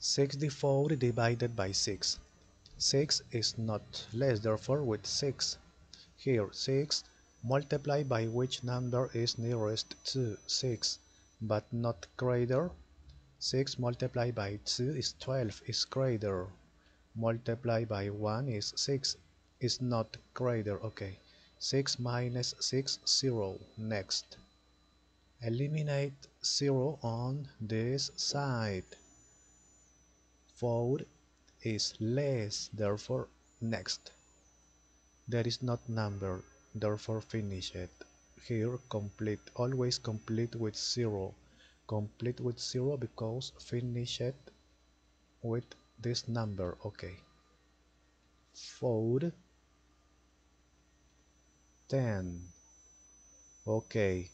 64 divided by 6. 6 is not less, therefore with 6. Here 6 multiplied by which number is nearest to 6 but not greater. 6 multiplied by 2 is 12, is greater. Multiplied by 1 is 6, is not greater. Okay. 6 minus 6, 0. Next. Eliminate 0 on this side. 4 is less, therefore next. There is not number, therefore finish it. Here complete, always complete with 0. Complete with 0 because finish it with this number. Okay. 4, 10. Okay.